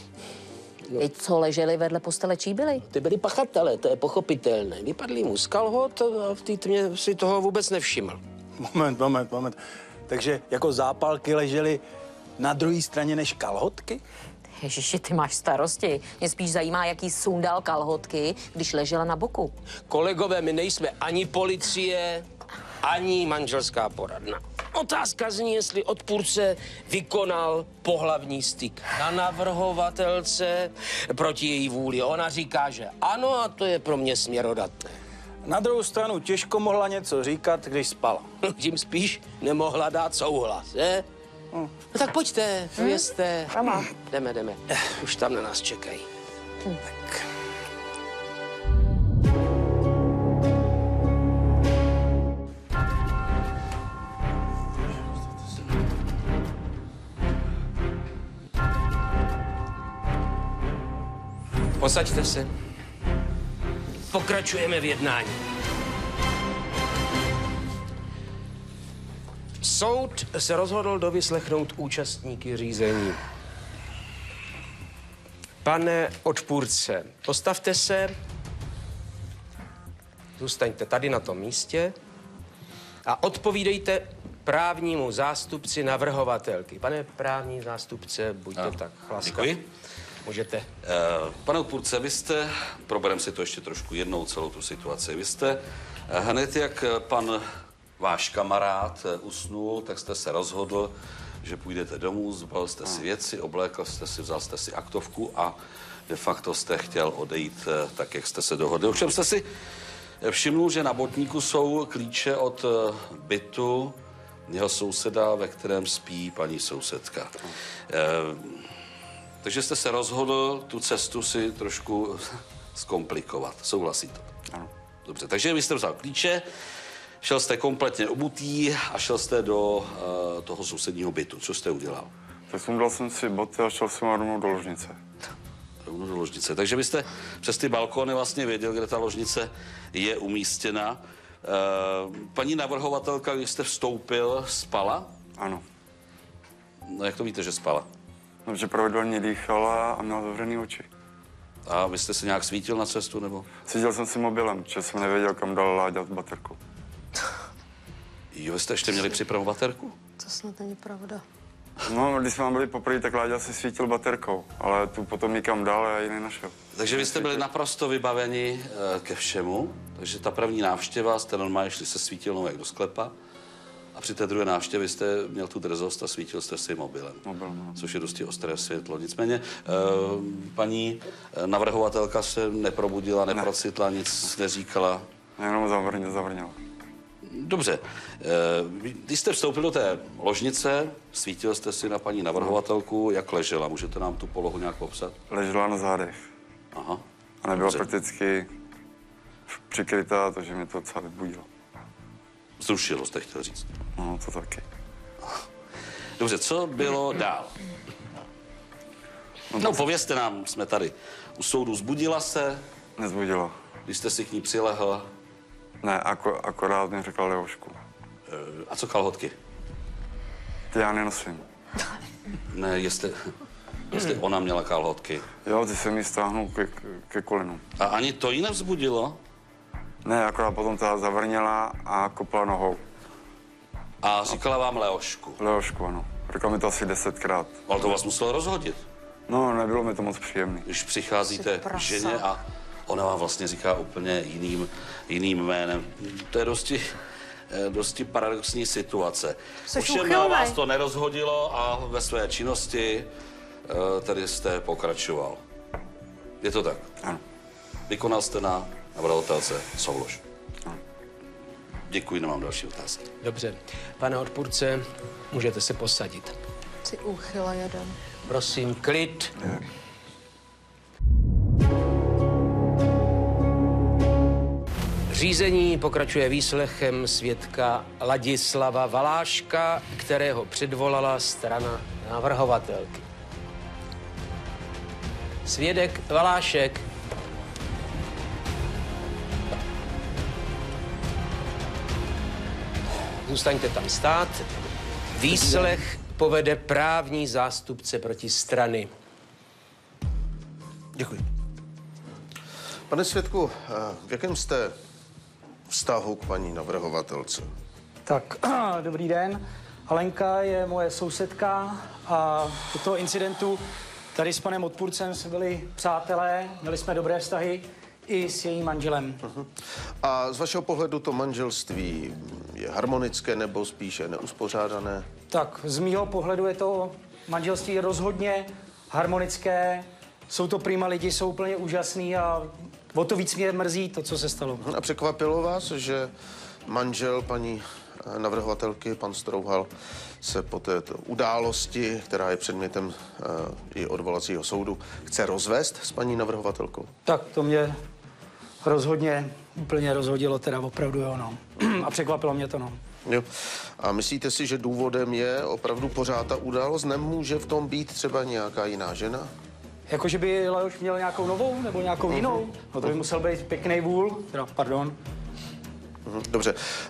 No. Teď co, leželi vedle postele, čí byli? Ty byli pachatelé, to je pochopitelné. Vypadli mu z kalhot a v té tmě si toho vůbec nevšiml. Moment. Takže jako zápalky ležely na druhé straně než kalhotky? Ježiši, ty máš starosti. Mě spíš zajímá, jaký sundal kalhotky, když ležela na boku. Kolegové, my nejsme ani policie, ani manželská poradna. Otázka zní, jestli odpůrce vykonal pohlavní styk na navrhovatelce proti její vůli. Ona říká, že ano, a to je pro mě směrodatné. Na druhou stranu těžko mohla něco říkat, když spala. Tím spíš nemohla dát souhlas, ne? No tak pojďte, vězte. Jdeme. Už tam na nás čekají. Tak. Posaďte se. Pokračujeme v jednání. Soud se rozhodl dovyslechnout účastníky řízení. Pane odpůrce, postavte se, zůstaňte tady na tom místě a odpovídejte právnímu zástupci navrhovatelky. Pane právní zástupce, buďte tak laskav. Děkuji. Můžete. Pane odpůrce, vy jste, probereme si to ještě trošku jednou, celou tu situaci, vy jste hned jak pan váš kamarád usnul, tak jste se rozhodl, že půjdete domů, zbal jste si věci, oblékl jste si, vzal jste si aktovku a de facto jste chtěl odejít tak, jak jste se dohodli. Ovšem jste si všimnul, že na botníku jsou klíče od bytu jeho souseda, ve kterém spí paní sousedka. Takže jste se rozhodl tu cestu si trošku zkomplikovat. Souhlasíte? Ano. Dobře, takže vy jste vzal klíče, šel jste kompletně obutý a šel jste do toho sousedního bytu. Co jste udělal? Tak sundal jsem si boty a šel jsem rovnou do ložnice. Rovnou do ložnice. Takže vy jste přes ty balkony vlastně věděl, kde ta ložnice je umístěna. Paní navrhovatelka, když jste vstoupil, spala? Ano. No jak to víte, že spala? No, že pravidelně dýchala a měla zavřený oči. A vy jste se nějak svítil na cestu, nebo? Svítil jsem si mobilem, protože jsem nevěděl, kam dal Láďa baterku. Jo, vy jste ještě měli připravu baterku? To snad není pravda. No, když jsme tam byli poprvé, tak Láďa si svítil baterkou, ale tu potom nikam dal a já ji nenašel. Takže vy jste byli naprosto vybaveni ke všemu, takže ta první návštěva jste normálně šli se svítilnou do sklepa a při té druhé návštěvě jste měl tu drzost a svítil jste si mobilem. Což je dosti ostré světlo. Nicméně paní navrhovatelka se neprobudila, neprocitla, nic neříkala. Jenom zavrněla. Dobře. Když jste vstoupil do té ložnice, svítil jste si na paní navrhovatelku, jak ležela? Můžete nám tu polohu nějak popsat? Ležela na zádech. Aha. A nebyla Dobře. prakticky přikrytá, takže mě to docela vybudilo. Zrušilo, jste chtěl říct. No, to taky. Dobře, co bylo dál? No, povězte nám, jsme tady u soudu. Zbudila se, Nezbudila. když jste si k ní přilehl. Ne, akorát mi řekla Leošku. A co kalhotky? Ty já nenosím. Ne, jestli ona měla kalhotky. Jo, ty jsem ji stáhnul ke kolenům. A ani to jí nevzbudilo? Ne, akorát potom ta zavrněla a kopla nohou. A říkala vám Leošku. Leošku, ano. Řekla mi to asi 10krát. Ale to vás muselo rozhodit. No, nebylo mi to moc příjemné. Když přicházíte k ženě a ona vám vlastně říká úplně jiným jménem. To je dosti paradoxní situace. Ovšem vás to nerozhodilo a ve své činnosti tady jste pokračoval. Je to tak? Ano. Vykonal jste na navrhovatelce soulož. Děkuji, nemám další otázky. Dobře. Pane odpůrce, můžete se posadit. Jsi úchyla jeden. Prosím, klid. Řízení pokračuje výslechem svědka Ladislava Valáška, kterého předvolala strana navrhovatelky. Svědek Valášek. Zůstaňte tam stát. Výslech povede právní zástupce proti strany. Děkuji. Pane svědku, v jakém jste vztahu k paní navrhovatelce? Tak, dobrý den. Alenka je moje sousedka a do toho incidentu tady s panem odpůrcem jsme byli přátelé, měli jsme dobré vztahy i s jejím manželem. A z vašeho pohledu to manželství je harmonické nebo spíše neuspořádané? Tak, z mýho pohledu je to manželství rozhodně harmonické, jsou to prima lidi, jsou úplně úžasný a o to víc mě mrzí to, co se stalo. A překvapilo vás, že manžel paní navrhovatelky, pan Strouhal, se po této události, která je předmětem i odvolacího soudu, chce rozvést s paní navrhovatelkou? Tak to mě rozhodně úplně rozhodilo, teda opravdu jo, no. A překvapilo mě to, no. Jo. A myslíte si, že důvodem je opravdu pořád ta událost? Nemůže v tom být třeba nějaká jiná žena? Jako, že by Leoš měl nějakou novou nebo nějakou jinou? No to by musel být pěkný vůl, teda pardon. Dobře.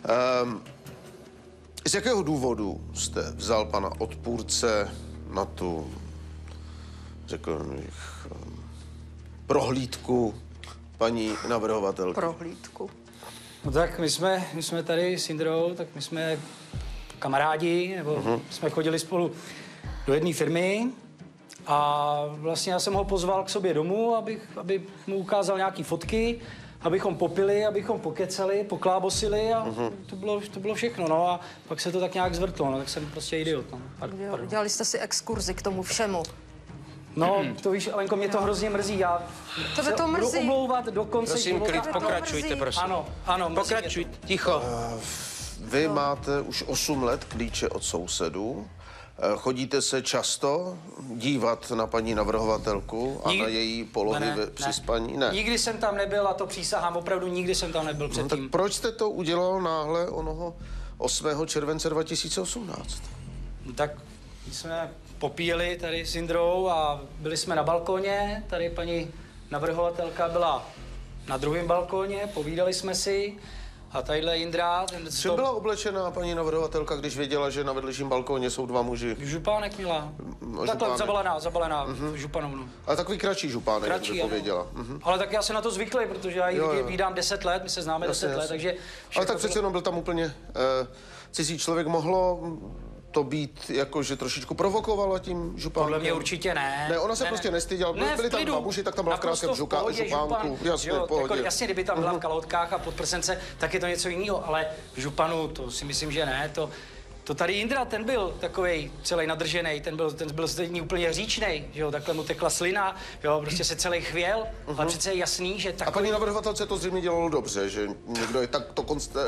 Z jakého důvodu jste vzal pana odpůrce na tu, řekl bych, prohlídku paní navrhovatelky? Prohlídku. No tak my jsme tady s Jindrou, tak my jsme kamarádi, nebo jsme chodili spolu do jedné firmy a vlastně já jsem ho pozval k sobě domů, aby mu ukázal nějaký fotky, abychom popili, abychom pokecali, poklábosili a to bylo všechno, no a pak se to tak nějak zvrtlo, no tak jsem prostě idiot, no. Dělali jste si exkurzi k tomu všemu. No, to víš, Alenko, mě to hrozně mrzí, já Tebe to mrzí? budu omlouvat do konce Prosím, života. klid, pokračujte, prosím. Ano, Pokračujte, ticho. Vy máte už 8 let klíče od sousedů. Chodíte se často dívat na paní navrhovatelku a na její polohy při spaní? Ne. Nikdy jsem tam nebyl a to přísahám, opravdu nikdy jsem tam nebyl Tak předtím. proč jste to udělal náhle onoho 8. července 2018? Tak jsme popíjeli tady s Jindrou a byli jsme na balkoně, tady paní navrhovatelka byla na druhém balkoně, povídali jsme si A tadyhle Jindra... Čím byla oblečená paní navrhovatelka, když věděla, že na vedlejším balkóně jsou dva muži? Župánek měla. Takhle zabalená županovnu. Ale takový kratší župánek, jak by pověděla. Ale tak já jsem na to zvyklý, protože já ji vídám 10 let, my se známe 10 let, takže... Ale tak přece jenom byl tam úplně cizí člověk, mohlo to být jako, že trošičku provokovala tím župánkem? Podle mě určitě ne. Ne, ona se prostě nestyděla. Byli tam dva muži, tak tam byla v krátkém župánku. Jasně, v pohodě. Jako, jasně, kdyby tam byla v kalhotkách a podprsence, tak je to něco jiného, ale v županu to si myslím, že ne. To tady Jindra, ten byl takovej celý nadržený, ten byl stejně úplně říčnej, že jo, takhle mu tekla slina, jo, prostě se celý chvěl, ale přece je jasný, že takový... A paní navrhovatelce to zřejmě dělalo dobře, že někdo je tak to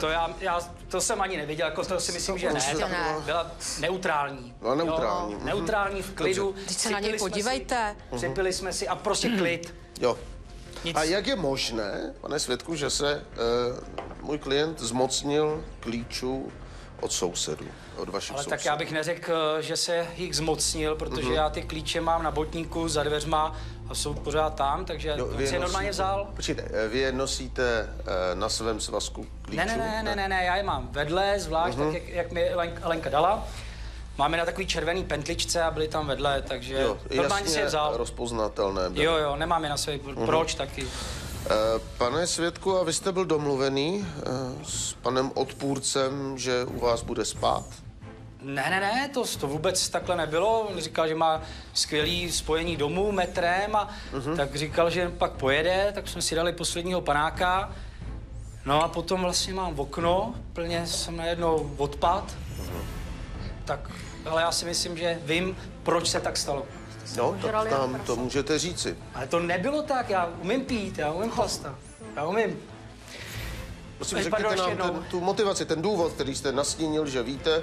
To jsem ani neviděl, jako to si myslím, že ne. Byla neutrální. No, neutrální. Jo, neutrální v klidu. Teď se na něj podívejte. Připili jsme si a prostě klid. Jo. Nic. A jak je možné, pane svědku, že se můj klient zmocnil klíčů od sousedů, od vašich sousedů? Tak já bych neřekl, že se jich zmocnil, protože já ty klíče mám na botníku za dveřma a jsou pořád tam, takže on si je normálně vzal. Počkejte, vy je nosíte na svém svazku klíčů? Ne, já je mám vedle, zvlášť, tak jak mi Lenka dala. Máme na takový červený pentličce a byli tam vedle, takže normálně si je vzal. Rozpoznatelné. Byly. Jo, nemáme na své, proč taky. Pane svědku, a vy jste byl domluvený s panem odpůrcem, že u vás bude spát? Ne, to vůbec takhle nebylo. On říkal, že má skvělý spojení domů metrem a tak říkal, že pak pojede, tak jsme si dali posledního panáka. No a potom vlastně mám okno, plně jsem najednou odpad. Tak, ale já si myslím, že vím, proč se tak stalo. No, tak nám to můžete říci. Ale to nebylo tak, já umím pít, já umím chlastat, já umím. Prosím, řekněte nám tu motivaci, ten důvod, který jste nastínil, že víte,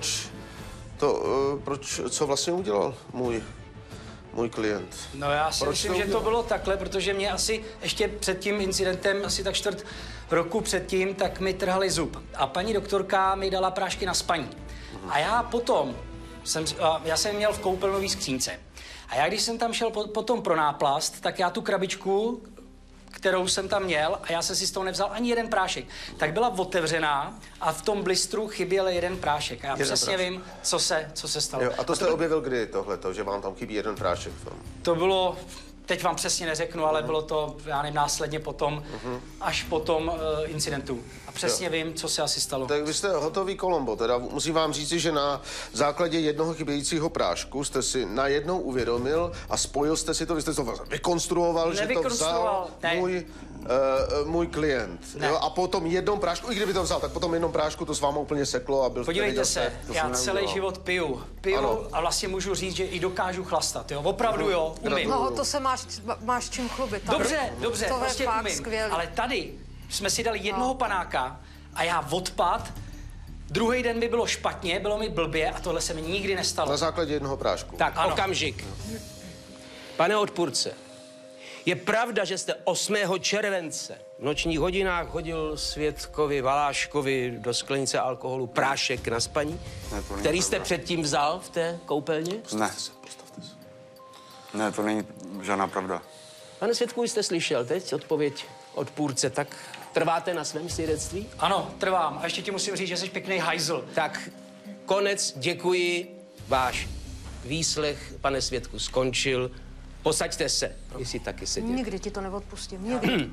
co vlastně udělal můj klient. No já si myslím, že to bylo takhle, protože mě asi ještě před tím incidentem, asi tak 4 roku předtím, tak mi trhali zub. A paní doktorka mi dala prášky na spaní. A já potom, já jsem měl v koupelnové skřínce. A já, když jsem tam šel potom pro náplast, tak já tu krabičku, kterou jsem tam měl, a já jsem si z toho nevzal ani jeden prášek, tak byla otevřená a v tom blistru chyběl jeden prášek. A já přesně vím, co se stalo. Jo, a to jste objevil kdy tohleto, že vám tam chybí jeden prášek? To bylo, teď vám přesně neřeknu, ale bylo to, já nevím, následně potom, až po tom incidentu. A přesně vím, co se asi stalo. Tak vy jste hotový Colombo, teda musím vám říci, že na základě jednoho chybějícího prášku jste si najednou uvědomil a spojil jste si to, vy jste to rekonstruoval, že to vzal můj klient. Jo? A po tom jednom prášku, i kdyby to vzal, tak po tom jednom prášku to s váma úplně seklo a byl... Podívejte se, já celý život piju a vlastně můžu říct, že i dokážu chlastat, jo? Opravdu jo, umím. No, to se máš čím chlubit. Dobře, to prostě fakt umím. Skvělý. Ale tady jsme si dali jednoho panáka a já odpad, druhý den mi bylo špatně, bylo mi blbě a tohle se mi nikdy nestalo. Na základě jednoho prášku. Tak, ano. Okamžik. Pane odpůrce, je pravda, že jste 8. července v nočních hodinách hodil svědkovi Valáškovi do sklenice alkoholu prášek na spaní, který jste předtím vzal v té koupelně? Ne. Ne, to není žádná pravda. Pane svědku, jste slyšel teď odpověď odpůrce, tak trváte na svém svědectví? Ano, trvám. A ještě ti musím říct, že jsi pěkný hajzl. Tak, konec, děkuji. Váš výslech, pane svědku, skončil. Posaďte se, jestli taky sedět. Nikdy ti to neodpustím, nikdy.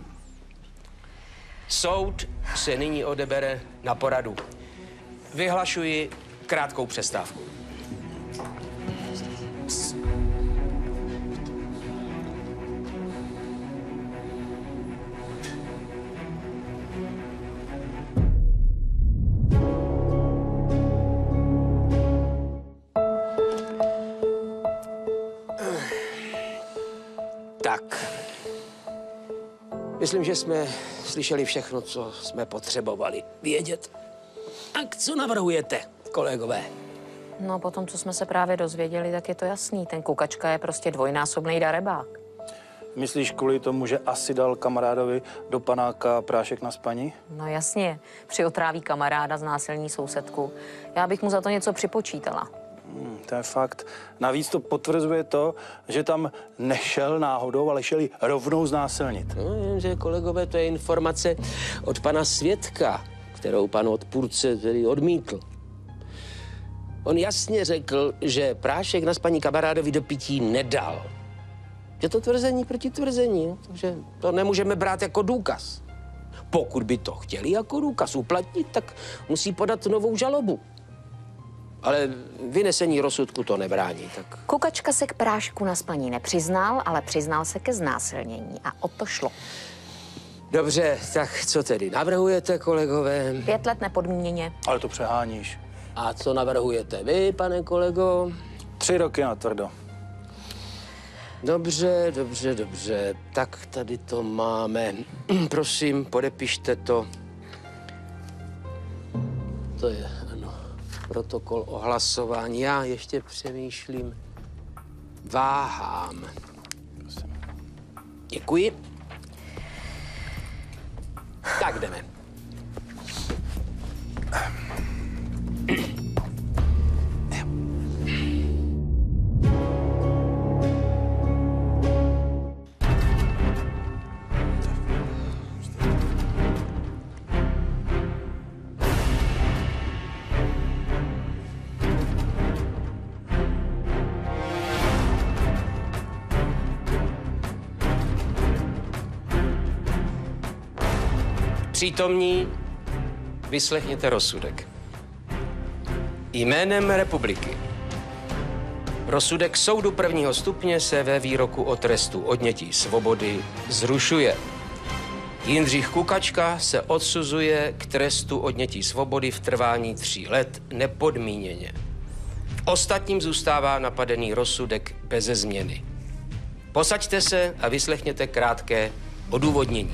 Soud se nyní odebere na poradu. Vyhlašuji krátkou přestávku. Tak, myslím, že jsme slyšeli všechno, co jsme potřebovali vědět. Tak co navrhujete, kolegové? No, po tom, co jsme se právě dozvěděli, tak je to jasný. Ten Kukačka je prostě dvojnásobný darebák. Myslíš kvůli tomu, že asi dal kamarádovi do panáka prášek na spaní? No jasně, přiotráví kamaráda, znásilní sousedku. Já bych mu za to něco připočítala. To je fakt. Navíc to potvrzuje to, že tam nešel náhodou, ale šel ji rovnou znásilnit. No, jenže, kolegové, to je informace od pana svědka. kterou pan odpůrce tedy odmítl. On jasně řekl, že prášek na spaní kamarádovi do pití nedal. Je to tvrzení proti tvrzení, takže to nemůžeme brát jako důkaz. Pokud by to chtěli jako důkaz uplatnit, tak musí podat novou žalobu. Ale vynesení rozsudku to nebrání, tak... Kukačka se k prášku na spaní nepřiznal, ale přiznal se ke znásilnění a o to šlo. Dobře, tak co tedy navrhujete, kolegové? 5 let nepodmíněně. Ale to přeháníš. A co navrhujete vy, pane kolego? 3 roky na tvrdo. Dobře, dobře, dobře. Tak tady to máme. Prosím, podepište to. To je, ano, protokol o hlasování. Já ještě přemýšlím. Váhám. Děkuji. Tak jdeme. Přítomní, vyslechněte rozsudek. Jménem republiky. Rozsudek soudu prvního stupně se ve výroku o trestu odnětí svobody zrušuje. Jindřich Kukačka se odsuzuje k trestu odnětí svobody v trvání 3 let nepodmíněně. Ostatním zůstává napadený rozsudek beze změny. Posaďte se a vyslechněte krátké odůvodnění.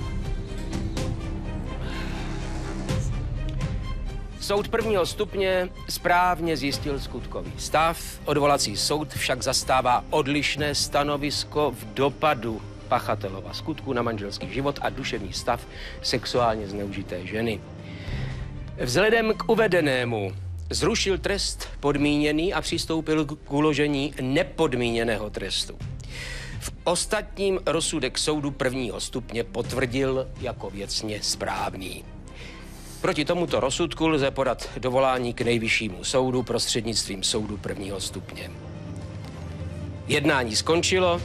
Soud prvního stupně správně zjistil skutkový stav. Odvolací soud však zastává odlišné stanovisko v dopadu pachatelova skutku na manželský život a duševní stav sexuálně zneužité ženy. Vzhledem k uvedenému zrušil trest podmíněný a přistoupil k uložení nepodmíněného trestu. V ostatním rozsudek soudu prvního stupně potvrdil jako věcně správný. Proti tomuto rozsudku lze podat dovolání k nejvyššímu soudu prostřednictvím soudu prvního stupně. Jednání skončilo.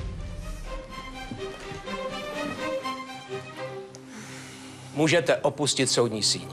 Můžete opustit soudní síň.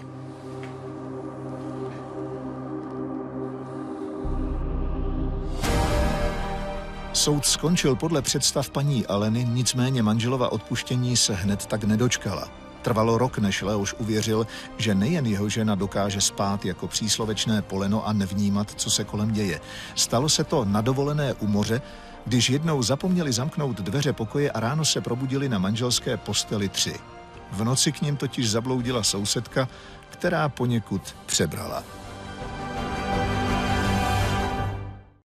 Soud skončil podle představ paní Aleny, nicméně manželova odpuštění se hned tak nedočkala. Trvalo rok, než Leoš uvěřil, že nejen jeho žena dokáže spát jako příslovečné poleno a nevnímat, co se kolem děje. Stalo se to na dovolené u moře, když jednou zapomněli zamknout dveře pokoje a ráno se probudili na manželské posteli 3. V noci k nim totiž zabloudila sousedka, která poněkud přebrala.